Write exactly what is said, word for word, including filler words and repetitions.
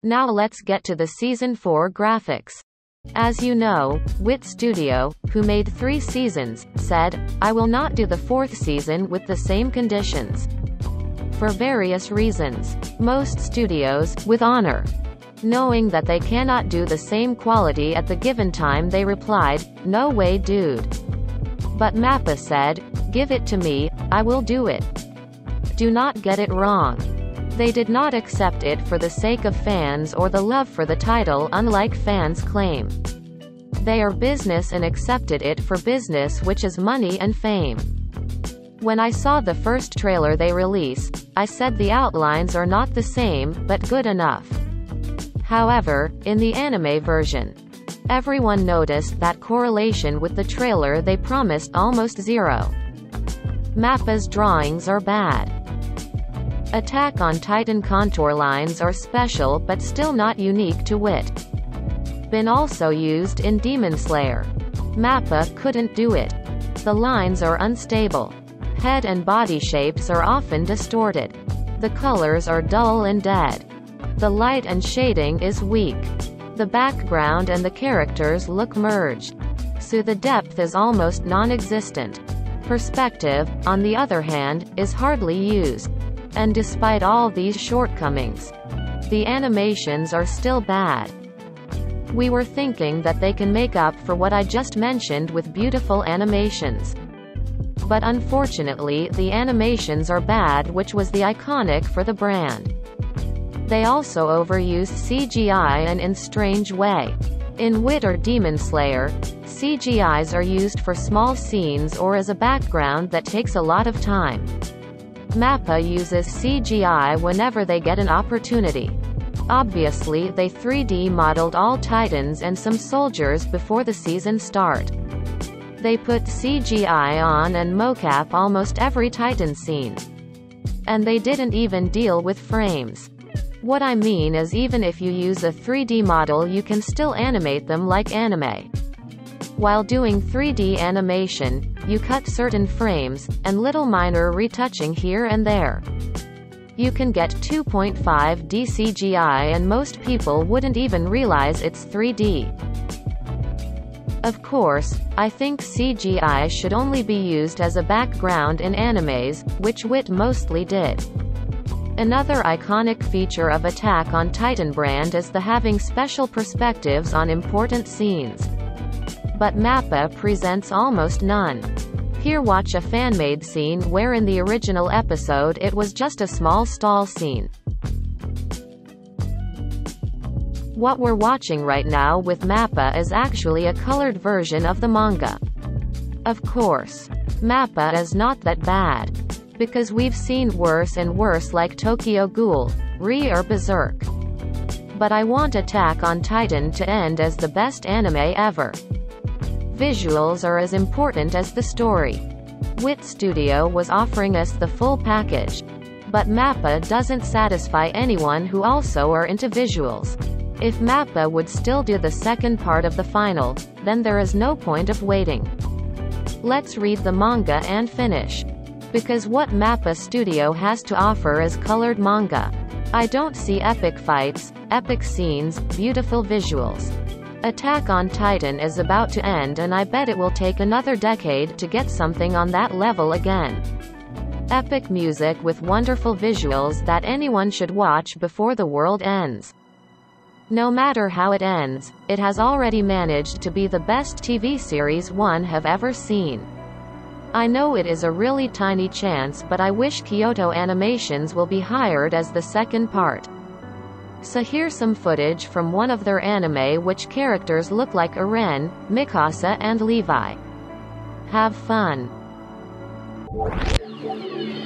Now let's get to the season four graphics. As you know, Wit Studio, who made three seasons, said, "I will not do the fourth season with the same conditions." For various reasons. Most studios, with honor, knowing that they cannot do the same quality at the given time, they replied, "No way, dude." But MAPPA said, "Give it to me, I will do it." Do not get it wrong. They did not accept it for the sake of fans or the love for the title, unlike fans claim. They are business and accepted it for business, which is money and fame. When I saw the first trailer they released, I said the outlines are not the same, but good enough. However, in the anime version, everyone noticed that correlation with the trailer they promised almost zero. MAPPA's drawings are bad. Attack on Titan contour lines are special but still not unique to Wit. Been also used in Demon Slayer. MAPPA couldn't do it. The lines are unstable. Head and body shapes are often distorted. The colors are dull and dead. The light and shading is weak. The background and the characters look merged. So the depth is almost non-existent. Perspective, on the other hand, is hardly used. And despite all these shortcomings, the animations are still bad. We were thinking that they can make up for what I just mentioned with beautiful animations. But unfortunately, the animations are bad, which was the iconic for the brand. They also overuse C G I and in strange way. In Wit or Demon Slayer, C G Is are used for small scenes or as a background that takes a lot of time. MAPPA uses C G I whenever they get an opportunity. Obviously, they three D modeled all Titans and some soldiers before the season start. They put C G I on and mocap almost every Titan scene. And they didn't even deal with frames. What I mean is, even if you use a three D model, you can still animate them like anime. While doing three D animation, you cut certain frames, and little minor retouching here and there. You can get two point five D C G I and most people wouldn't even realize it's three D. Of course, I think C G I should only be used as a background in animes, which Wit mostly did. Another iconic feature of Attack on Titan brand is the having special perspectives on important scenes. But MAPPA presents almost none. Here, watch a fan-made scene where in the original episode it was just a small stall scene. What we're watching right now with MAPPA is actually a colored version of the manga. Of course, MAPPA is not that bad. Because we've seen worse and worse like Tokyo Ghoul, Re or Berserk. But I want Attack on Titan to end as the best anime ever. Visuals are as important as the story. Wit Studio was offering us the full package. But MAPPA doesn't satisfy anyone who also are into visuals. If MAPPA would still do the second part of the final, then there is no point of waiting. Let's read the manga and finish. Because what MAPPA Studio has to offer is colored manga. I don't see epic fights, epic scenes, beautiful visuals. Attack on Titan is about to end, and I bet it will take another decade to get something on that level again. Epic music with wonderful visuals that anyone should watch before the world ends. No matter how it ends, it has already managed to be the best T V series one have ever seen. I know it is a really tiny chance, but I wish Kyoto Animations will be hired as the second part. So here's some footage from one of their anime which characters look like Eren, Mikasa and Levi. Have fun.